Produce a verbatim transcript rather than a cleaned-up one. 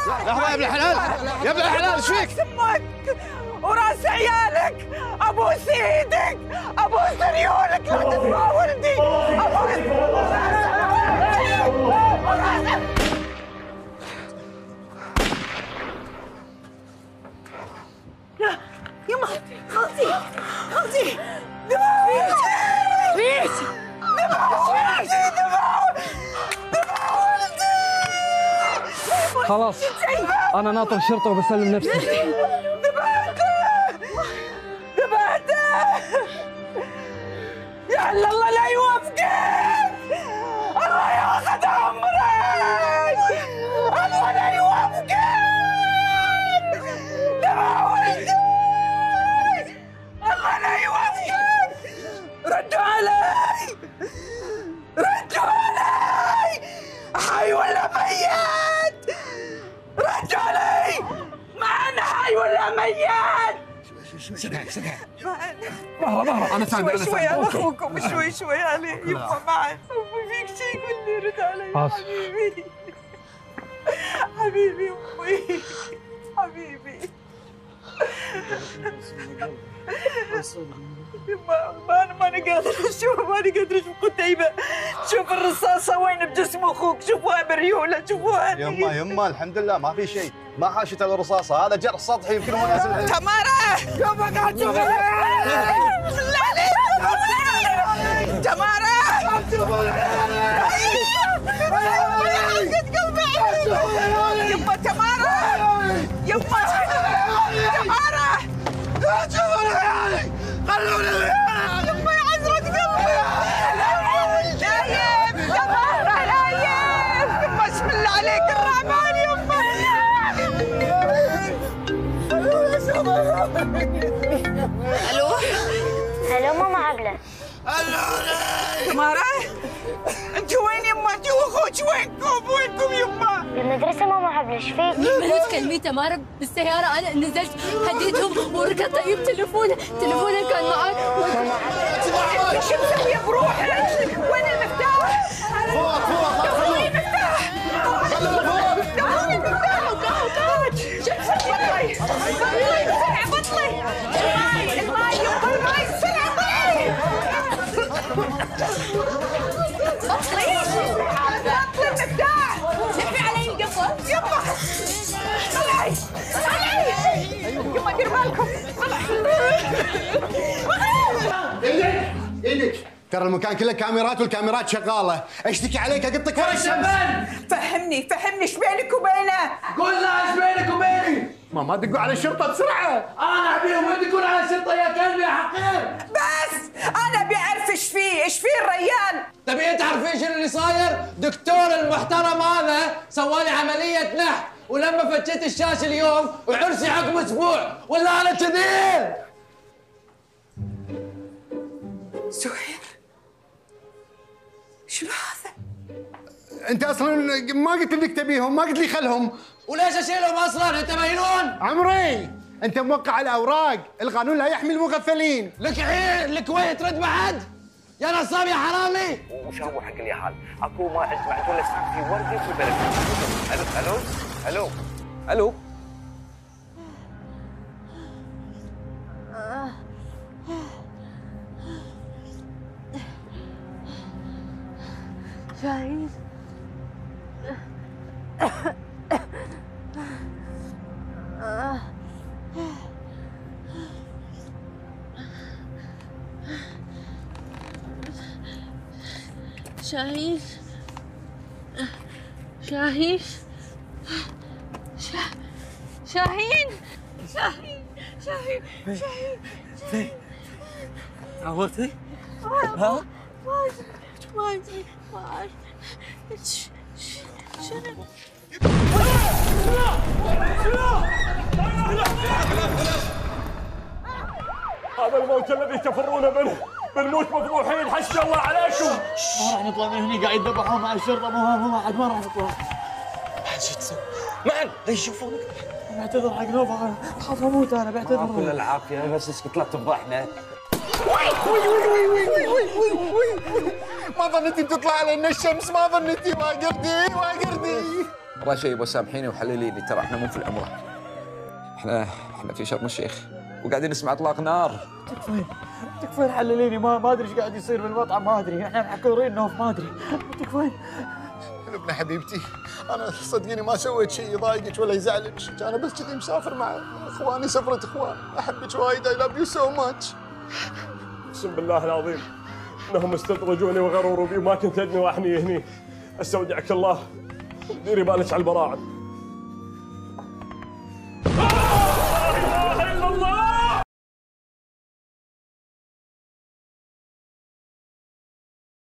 لحظة يا ابن الحلال، يا ابن الحلال ايش فيك؟ امك وراس عيالك، ابوس ايدك، ابوس ريولك، لا تسمع ولدي، ابوس لا يما خالتي خالتي دماغ ريت دماغ ولدي دماغ دماغ ولدي. خلاص انا ناطر الشرطه وبسلم نفسي. ذبحته ذبحته يا الله لا يوفقك، الله ياخذ عمرك، الله لا يوفقك. دماغ ولدي الله لا يوفقك. ردوا علي ردوا علي، حي ولا ميت؟ ردوا علي، معنا حي ولا ميت؟ سكت سكت ظهره ظهره انا سامع شوي شوي على اخوكم، شوي شوي عليه يبقى معي. فيك شيء قول لي رد علي حبيبي حبيبي امي حبيبي. ما ما ماني قادر اشوف، ماني قادر اشوف قتيبه. شوف الرصاصه وين بجسم اخوك، شوفوها بريوله، شوفوها. يما يما الحمد لله ما في شيء، ما حاشت الا الرصاصه، هذا جرح سطحي يمكن ما ينزل. تمارة يما قاعد تشوف بالله عليك تمارة يما تمارة يما تمارة لا تشوفون عيالي، خلوني عيالي يما يا عزرة قلبي. نايم تمارة نايم، يما بسم الله عليك الرحمن يما. الو الو ماما عبلة. تمارة انت وين يما؟ انت واخوك وينكم؟ وينكم يما؟ بالمدرسة ماما عبلة، ايش فيك؟ ما تكلمي تمارا بالسيارة، أنا نزلت هديتهم وركض طيب تليفونه، تليفونه كان معي. انت شو مسوية بروحك؟ وين المفتاح؟ فوق فوق دوري المفتاح، دوري المفتاح. شو مسوية؟ بطلي بسرعة بطلي الماي الماي يما الماي بسرعة بطلي بطلي بطلي المفتاح. لفي علي القفل يما. طلعي طلعي يما دير بالكم. ايدك ايدك، ترى المكان كله كاميرات والكاميرات شغاله، اشتكي عليك اقطك ورا الشمس. فهمني فهمني ايش بينك وبينه؟ قول له ايش بينك وبيني؟ ما ما تدقوا على الشرطه بسرعه. انا ابيهم يدقون على الشرطه يا كلب يا حقير. بس انا بعرف ايش فيه، ايش فيه الريال. تبي تعرفين شنو اللي صاير؟ دكتور المحترم هذا سوالي عمليه نحت، ولما فتشت الشاشه اليوم وعرسي عقب اسبوع، ولا انا كذيب. زهير شنو هذا؟ انت اصلا ما قلت انك تبيهم، ما قلت لي خلهم. وليش اشيلهم اصلا؟ انت مجنون؟ عمري انت موقع على الاوراق، القانون لا يحمي المغفلين. لك عين الكويت رد بعد يا نصاب يا حرامي. وشو حق اليهال اكو ما جمعتوا له في ورده في البلد. الو الو الو الو شاهين شاهين شاهين شاهين شاهين شاهين شاهين عورتي؟ ها؟ ما ادري ما ادري ما ادري شنو؟ هذا الموت الذي تفرون منه، بنموت مذبوحين، حسبي الله عليكم. ما راح نطلع من هنا، قاعد يذبحون مع الشرطه، مو مو بعد ما راح نطلع. شو تسوي؟ معن لا يشوفونك. بعتذر حق نوفا، انا خاف اموت انا بعتذر. كل العافيه بس اسكت لا تفضحنا. وي وي وي وي وي وي وي وي ما ظنيتي بتطلع علينا الشمس، ما ظنيتي. واقردي واقردي رشيب وسامحيني وحلليني، ترى احنا مو في العمره، احنا احنا في شرم الشيخ وقاعدين نسمع اطلاق نار. تكفين تكفين حلليني، ما ما ادري ايش قاعد يصير بالمطعم، ما ادري احنا محقرين نوف، ما ادري. تكفين. لبنى حبيبتي، انا صدقيني ما سويت شيء يضايقك ولا يزعلك، انا بس كذي مسافر مع اخواني سفره اخوان، احبك وايد، اي لاف يو سو ماتش. اقسم بالله العظيم انهم استدرجوني وغرروا بي وما كنت ادني واحني هني. استودعك الله، ديري بالك على البراعم. لا اله الا الله.